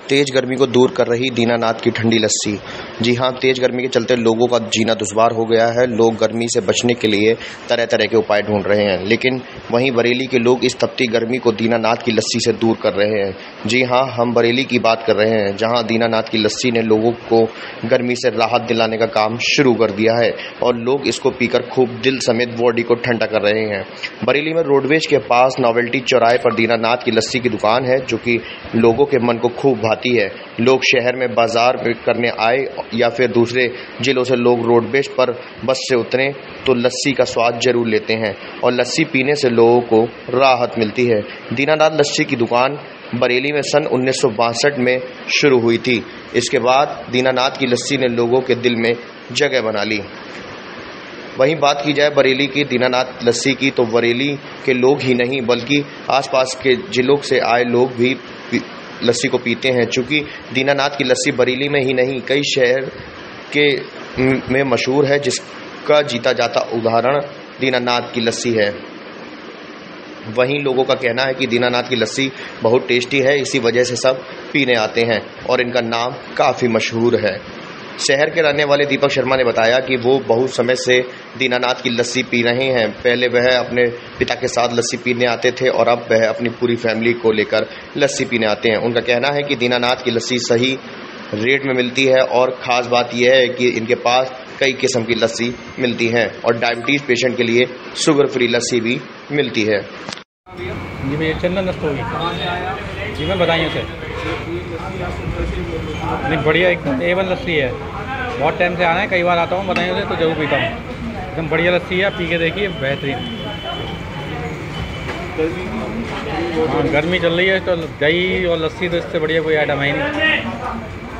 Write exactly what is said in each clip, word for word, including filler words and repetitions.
तेज गर्मी को दूर कर रही दीनानाथ की ठंडी लस्सी। जी हाँ, तेज गर्मी के चलते लोगों का जीना दुश्वार हो गया है। लोग गर्मी से बचने के लिए तरह तरह के उपाय ढूंढ रहे हैं, लेकिन वहीं बरेली के लोग इस तपती गर्मी को दीनानाथ की लस्सी से दूर कर रहे हैं। जी हाँ, हम बरेली की बात कर रहे हैं, जहाँ दीनानाथ की लस्सी ने लोगों को गर्मी से राहत दिलाने का काम शुरू कर दिया है और लोग इसको पीकर खूब दिल समेत बॉडी को ठंडा कर रहे हैं। बरेली में रोडवेज के पास नोवेल्टी चौराहे पर दीनानाथ की लस्सी की दुकान है, जो कि लोगों के मन को खूब भाती है। लोग शहर में बाजार करने आए या फिर दूसरे जिलों से लोग रोडवेज पर बस से उतरे तो लस्सी का स्वाद जरूर लेते हैं और लस्सी पीने से लोगों को राहत मिलती है। दीनानाथ लस्सी की दुकान बरेली में सन उन्नीस सौ बासठ में शुरू हुई थी। इसके बाद दीनानाथ की लस्सी ने लोगों के दिल में जगह बना ली। वहीं बात की जाए बरेली की दीनानाथ लस्सी की, तो बरेली के लोग ही नहीं बल्कि आसपास के जिलों से आए लोग भी लस्सी को पीते हैं। चूँकि दीनानाथ की लस्सी बरेली में ही नहीं कई शहर के में मशहूर है, जिसका जीता जाता उदाहरण दीनानाथ की लस्सी है। वहीं लोगों का कहना है कि दीनानाथ की लस्सी बहुत टेस्टी है, इसी वजह से सब पीने आते हैं और इनका नाम काफ़ी मशहूर है। शहर के रहने वाले दीपक शर्मा ने बताया कि वो बहुत समय से दीनानाथ की लस्सी पी रहे हैं। पहले वह अपने पिता के साथ लस्सी पीने आते थे और अब वह अपनी पूरी फैमिली को लेकर लस्सी पीने आते हैं। उनका कहना है कि दीनानाथ की लस्सी सही रेट में मिलती है और ख़ास बात यह है कि इनके पास कई किस्म की लस्सी मिलती हैं और डायबिटीज़ पेशेंट के लिए शुगर फ्री लस्सी भी मिलती है। जी भैया चंदन दस्त होगी जी, मैं बताइए सर। नहीं बढ़िया, एकदम ए वन लस्सी है। बहुत टाइम से आना है, कई बार आता हूँ, बताइए उसे तो जरूर पीता हूँ। एकदम बढ़िया लस्सी है, पी के देखिए, बेहतरीन। हाँ, गर्मी चल रही है तो दही और लस्सी तो इससे बढ़िया कोई आइटम है ही नहीं।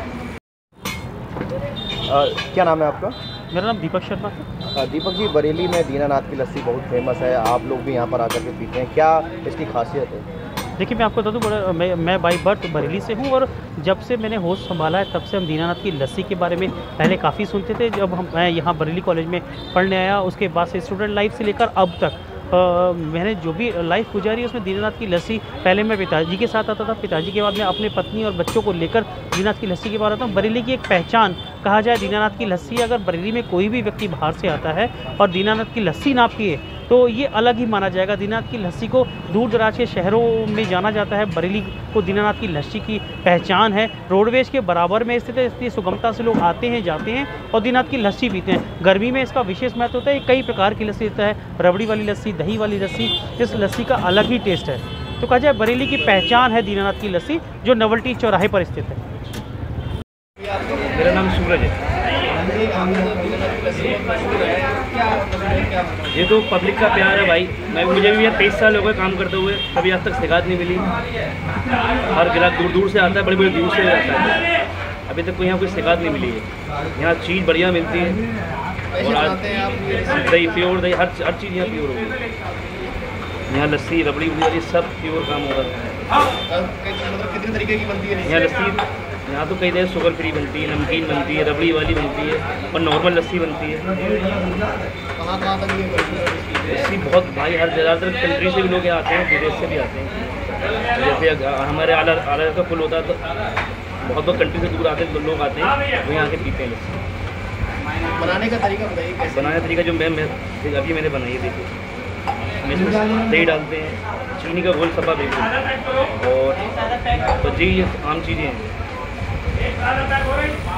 आ, क्या नाम है आपका? मेरा नाम दीपक शर्मा है। दीपक जी, बरेली में दीनानाथ की लस्सी बहुत फेमस है, आप लोग भी यहाँ पर आकर के पीते हैं, क्या इसकी खासियत है? देखिए मैं आपको बता दूँ, बड़ा मैं मैं बाई बर्थ बरेली से हूँ और जब से मैंने होश संभाला है तब से हम दीनानाथ की लस्सी के बारे में पहले काफ़ी सुनते थे। जब हम मैं यहाँ बरेली कॉलेज में पढ़ने आया, उसके बाद से स्टूडेंट लाइफ से लेकर अब तक आ, मैंने जो भी लाइफ गुजारी उसमें दीनानाथ की लस्सी, पहले मैं पिताजी के साथ आता था, पिताजी के बाद में अपने पत्नी और बच्चों को लेकर दीनानाथ की लस्सी के बाद आता हूँ। बरेली की एक पहचान कहा जाए दीनानाथ की लस्सी। अगर बरेली में कोई भी व्यक्ति बाहर से आता है और दीनानाथ की लस्सी ना पिए तो ये अलग ही माना जाएगा। दीनानाथ की लस्सी को दूर दराज के शहरों में जाना जाता है। बरेली को दीनानाथ की लस्सी की पहचान है। रोडवेज के बराबर में स्थित है, इसलिए सुगमता से लोग आते हैं जाते हैं और दीनानाथ की लस्सी पीते हैं। गर्मी में इसका विशेष महत्व होता है। कई प्रकार की लस्सी देता है, रबड़ी वाली लस्सी, दही वाली लस्सी। इस लस्सी का अलग ही टेस्ट है। तो कहा जाए बरेली की पहचान है दीनानाथ की लस्सी, जो नोवेल्टी चौराहे पर स्थित है। मेरा नाम सूरज है। ये तो पब्लिक का प्यार है भाई। मैं मुझे भी यार तेईस साल हो गए काम करते हुए, कभी आज तक शिकायत नहीं मिली। हर ग्राहक दूर दूर से आता है, बड़े बड़े दूर से आता है, अभी तक कोई यहाँ कोई शिकायत नहीं मिली है। यहाँ चीज़ बढ़िया मिलती है और आज दही प्योर दही, हर हर चीज़ यहाँ प्योर होगी। यहाँ लस्सी रबड़ी वाली सब प्योर काम होगा। कितने तरीके की बनती है यहाँ लस्सी? यहाँ तो कई देर शुगर फ्री बनती है, नमकीन बनती है, रबड़ी वाली बनती है और नॉर्मल लस्सी बनती है। कहाँ कहाँ तक ये लस्सी बहुत भाई, हर ज़्यादातर कंट्री से भी लोग यहाँ आते हैं, विदेश से भी आते हैं। जैसे हमारे आला आला का पुल होता है तो बहुत बहुत कंट्री से दूर आते हैं, तो लोग आते हैं वो यहाँ के पीते हैं लस्सी। बनाने का तरीका बताइए कैसे? बनाने का तरीका जो मैं मैं अभी मैंने बनाई है, देखिए इसमें दही डालते हैं, चीनी का घोल सब्बा बिल्कुल, और तो जी ये आम चीज़ें हैं।